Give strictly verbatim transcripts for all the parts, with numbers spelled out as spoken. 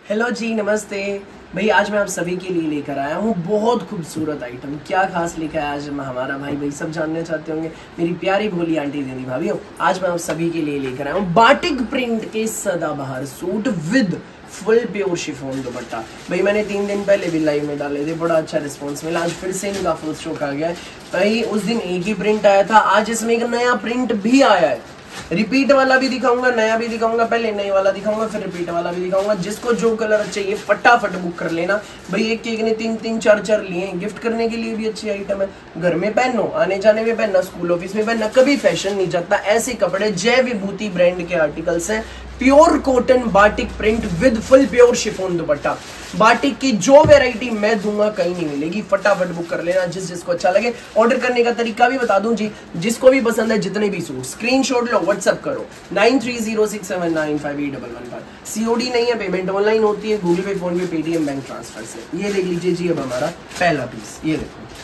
Hello जी, नमस्ते भाई। आज मैं आप सभी के लिए लेकर आया हूँ बहुत खूबसूरत आइटम। क्या खास लेकर आया आज हमारा भाई भाई सब जानना चाहते होंगे। मेरी प्यारी भोली आंटी दीदी भाभी, आज मैं आप सभी के लिए लेकर आया हूँ बाटिक प्रिंट के सदाबहार suit with full pure chiffon dupatta. भाई मैंने तीन दिन पहले भी लाइव में डाले थे, बड़ा अच्छा रिस्पांस मिला। आज फिर से इनका फुल स्टॉक आ गया है भाई। उस दिन एक ही प्रिंट आया था, आज इसमें एक नया प्रिंट भी आया है। रिपीट वाला भी दिखाऊंगा, नया भी दिखाऊंगा, पहले नए वाला दिखाऊंगा, फिर रिपीट वाला भी दिखाऊंगा। जिसको जो कलर चाहिए फटाफट बुक कर लेना भाई। एक केक ने तीन तीन चार चार लिए, गिफ्ट करने के लिए भी अच्छी आइटम है। घर में पहनो, आने जाने में पहनना, स्कूल ऑफिस में पहनना, कभी फैशन नहीं जाता। ऐसे कपड़े जय विभूति ब्रांड के आर्टिकल्स हैं। Pure cotton batik print with full pure chiffon dupatta. Batik की जो वैरायटी मैं दूंगा कहीं नहीं मिलेगी। फटाफट बुक कर लेना जिस जिसको अच्छा लगे। ऑर्डर करने का तरीका भी बता दूं जी, जिसको भी पसंद है, जितने भी सूट स्क्रीनशॉट लो, व्हाट्सएप करो nine three zero six seven nine five eight double one पर। सीओडी नहीं है, पेमेंट ऑनलाइन होती है, गूगल पे, फोन पे, पेटीएम, बैंक ट्रांसफर से। ये देख लीजिए जी, अब हमारा पहला पीस ये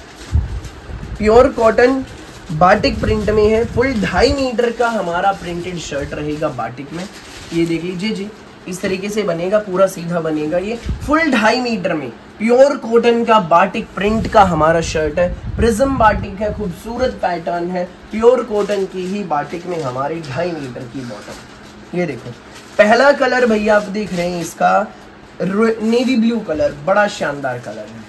देखो, प्योर कॉटन बाटिक प्रिंट में है। फुल ढाई मीटर का हमारा प्रिंटेड शर्ट रहेगा बाटिक में। ये देख लीजिए जी, इस तरीके से बनेगा, पूरा सीधा बनेगा। ये फुल ढाई मीटर में प्योर कॉटन का बाटिक प्रिंट का हमारा शर्ट है। प्रिज्म बाटिक है, खूबसूरत पैटर्न है। प्योर कॉटन की ही बाटिक में हमारी ढाई मीटर की बॉटम। ये देखो पहला कलर भैया आप देख रहे हैं, इसका नेवी ब्लू कलर, बड़ा शानदार कलर है।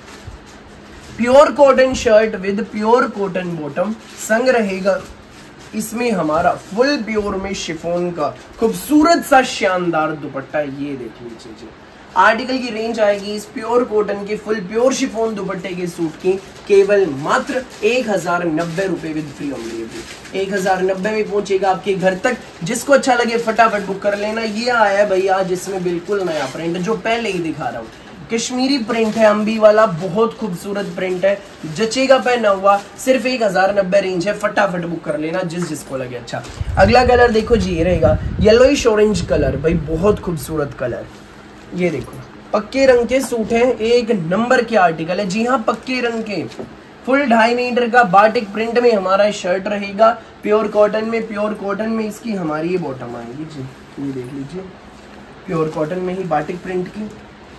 Pure cotton shirt with pure cotton bottom. संग रहेगा इसमें हमारा फुल प्योर में शिफॉन का खूबसूरत सा शानदार दुपट्टा। ये देख लीजिए जी, आर्टिकल की रेंज आएगी इस प्योर कॉटन के फुल प्योर शिफॉन दुपट्टे के सूट की केवल मात्र एक हजार नब्बे रुपए विद फ्री होम डिलीवरी। एक हजार नब्बे में पहुंचेगा आपके घर तक। जिसको अच्छा लगे फटाफट बुक कर लेना। ये आया है भैया जिसमें बिल्कुल नया प्रिंट, जो पहले ही दिखा रहा हूँ, कश्मीरी प्रिंट है, अम्बी वाला, बहुत खूबसूरत प्रिंट है, जचेगा पहना हुआ। सिर्फ एक हजार नब्बे रेंज है, फटाफट बुक कर लेना जिस जिसको लगे अच्छा। अगला कलर देखो जी, ये रहेगा येलोइश ऑरेंज कलर। भाई बहुत खूबसूरत कलर। ये देखो पक्के रंग के सूट हैं, एक नंबर के आर्टिकल है। जी हाँ, पक्के रंग के फुल ढाई मीटर का बाटिक प्रिंट में हमारा शर्ट रहेगा। प्योर कॉटन में, प्योर कॉटन में इसकी हमारी ये बॉटम आएगी जी। ये देख लीजिए, प्योर कॉटन में ही बाटिक प्रिंट की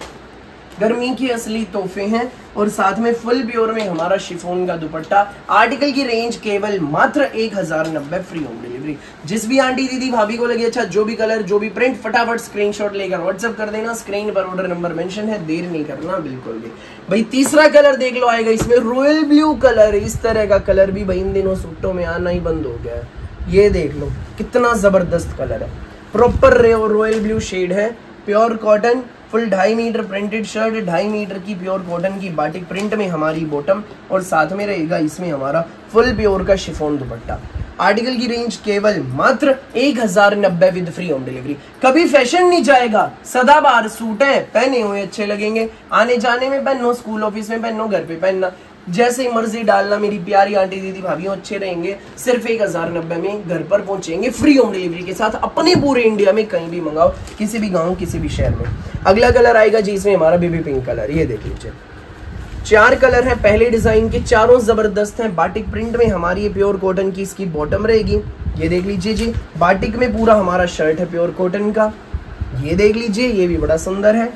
गर्मी की असली तोहफे हैं। और साथ में फुल प्योर में हमारा शिफॉन का दुपट्टा। आर्टिकल की रेंज केवल मात्र एक हजार नब्बे, फ्री होम डिलीवरी। जिस भी आंटी दीदी भाभी को लगे अच्छा, जो भी कलर, जो भी प्रिंट, फटाफट स्क्रीनशॉट लेकर व्हाट्सएप कर देना। स्क्रीन पर ऑर्डर नंबर मेंशन है, देर नहीं करना बिल्कुल भी। भाई तीसरा कलर देख लो आएगा इसमें, रॉयल ब्लू कलर। इस तरह का कलर भी भाई इन दिनों सूटों में आना ही बंद हो गया है। ये देख लो कितना जबरदस्त कलर है, प्रॉपर रॉयल ब्लू शेड है। प्योर कॉटन फुल ढाई मीटर प्रिंटेड शर्ट, ढाई मीटर की प्योर कॉटन की बाटिक प्रिंट में हमारी बॉटम। और साथ में रहेगा इसमें हमारा फुल प्योर का शिफॉन दुपट्टा। आर्टिकल की रेंज केवल मात्र एक हजार नब्बे विद फ्री होम डिलीवरी। कभी फैशन नहीं जाएगा, सदाबहार सूट है, पहने हुए अच्छे लगेंगे। आने जाने में पहनो, स्कूल ऑफिस में पहनो, घर पे पहनना, जैसे ही मर्जी डालना। मेरी प्यारी आंटी दीदी भाभी अच्छे रहेंगे। सिर्फ एक हजार नब्बे में घर पर पहुंचेंगे फ्री होम डिलीवरी के साथ। अपने पूरे इंडिया में कहीं भी मंगाओ, किसी भी गांव, किसी भी शहर में। अगला कलर आएगा जी, इसमें हमारा बेबी पिंक कलर। ये देख लीजिए, चार कलर है पहले डिजाइन के, चारों जबरदस्त हैं। बाटिक प्रिंट में हमारी ये प्योर कॉटन की इसकी बॉटम रहेगी। ये देख लीजिए जी, बाटिक में पूरा हमारा शर्ट है प्योर कॉटन का। ये देख लीजिए, ये भी बड़ा सुंदर है।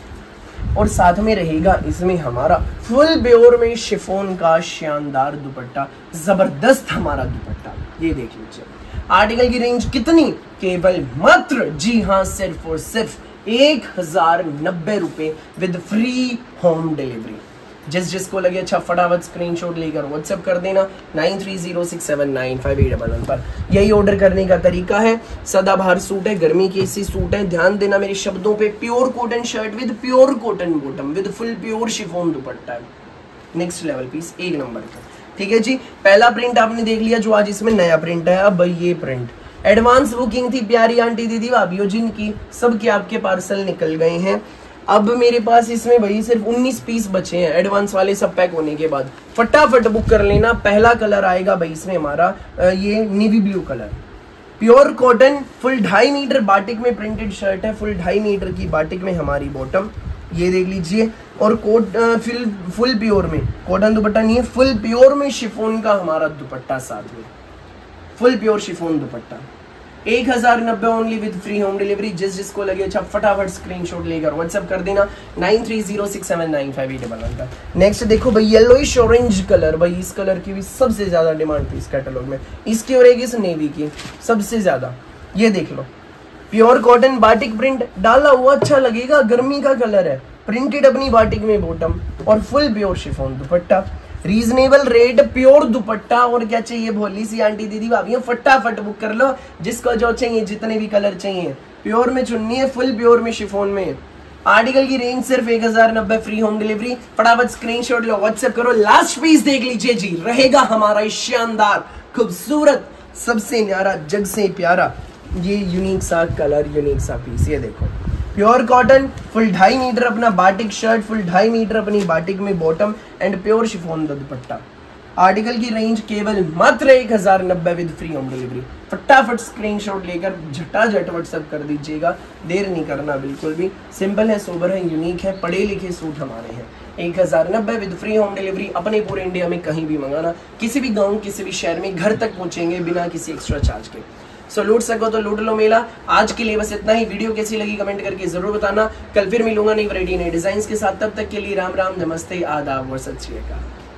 और साथ में रहेगा इसमें हमारा फुल प्योर में शिफॉन का शानदार दुपट्टा, जबरदस्त हमारा दुपट्टा। ये देख लीजिए, आर्टिकल की रेंज कितनी, केवल मात्र, जी हाँ, सिर्फ और सिर्फ एक हजार नब्बे रुपए विद फ्री होम डिलीवरी। जिस जिसको लगे अच्छा फटाफट स्क्रीनशॉट लेकर व्हाट्सएप कर देना nine three zero six seven nine five eight double one पर। यही ऑर्डर करने का तरीका है। सदाबहार सूट है, गर्मी के इसी सूट है, ध्यान देना मेरे शब्दों पे। Pure cotton shirt with pure cotton bottom with full pure chiffon dupatta है। नेक्स्ट लेवल पीस, एक नंबर का। ठीक है जी, पहला प्रिंट आपने देख लिया, जो आज इसमें नया प्रिंट है। अब भाई ये प्रिंट एडवांस बुकिंग थी प्यारी आंटी दीदी भाभीओ जिनकी, सबके आपके पार्सल निकल गए हैं। अब मेरे पास इसमें भाई सिर्फ उन्नीस पीस बचे हैं, एडवांस वाले सब पैक होने के बाद। फटाफट बुक कर लेना। पहला कलर आएगा भाई इसमें हमारा ये navy blue colour. Pure cotton full ढाई मीटर बाटिक में प्रिंटेड शर्ट है। फुल ढाई मीटर की बाटिक में हमारी बॉटम। ये देख लीजिए, और कोट फुल फुल प्योर में, कॉटन दुपट्टा नहीं है, फुल प्योर में शिफॉन का हमारा दुपट्टा साथ में, फुल प्योर शिफॉन दुपट्टा। एक हजार नब्बे only with free home delivery. जिस जिसको लगे अच्छा फटाफट स्क्रीनशॉट लेकर व्हाट्सएप कर देना nine three zero six seven nine five eight double one का। नेक्स्ट देखो भाई येलोइश ऑरेंज कलर, भाई इस कलर की भी सबसे ज्यादा डिमांड थी इस कैटलॉग में, इसकी और एक इस नेवी की सबसे ज्यादा। ये देख लो प्योर कॉटन बाटिक प्रिंट डाला हुआ, अच्छा लगेगा, गर्मी का कलर है, प्रिंटेड अपनी बाटिक में बॉटम और full pure chiffon dupatta, reasonable rate, pure dupatta. और क्या चाहिए भोली सी आंटी दीदी भाभी, फटाफट बुक कर लो जिसको जो चाहिए, जितने भी कलर चाहिए। प्योर में चुन्नी है, फुल प्योर में शिफॉन में। आर्टिकल की रेंज सिर्फ एक हजार नब्बे, फ्री होम डिलीवरी। फटाफट स्क्रीनशॉट लो, व्हाट्सएप करो। लास्ट पीस देख लीजिए जी, रहेगा हमारा शानदार खूबसूरत सबसे न्यारा जग से प्यारा ये यूनिक सा कलर, यूनिक सा पीस। ये देखो प्योर कॉटन, फुल ढाई मीटर अपना बाटिक शर्ट, फुल ढाई मीटर अपनी बाटिक में बॉटम एंड प्योर शिफॉन का दुपट्टा। आर्टिकल की रेंज केवल मात्र एक हजार नब्बे विद फ्री होम डिलीवरी। फटाफट स्क्रीनशॉट लेकर झटाझट व्हाट्सएप कर दीजिएगा, देर नहीं करना बिल्कुल भी। सिंपल है, सोबर है, यूनिक है, पढ़े लिखे सूट हमारे हैं। एक हजार नब्बे विद फ्री होम डिलीवरी, अपने पूरे इंडिया में कहीं भी मंगाना, किसी भी गाँव किसी भी शहर में घर तक पहुंचेंगे बिना किसी एक्स्ट्रा चार्ज के। सो लूट सको तो लूट लो मेला। आज के लिए बस इतना ही। वीडियो कैसी लगी कमेंट करके जरूर बताना। कल फिर मिलूंगा नई वैरायटी नए डिजाइन के साथ, तब तक के लिए राम राम, नमस्ते, आदाब और सत श्री अकाल।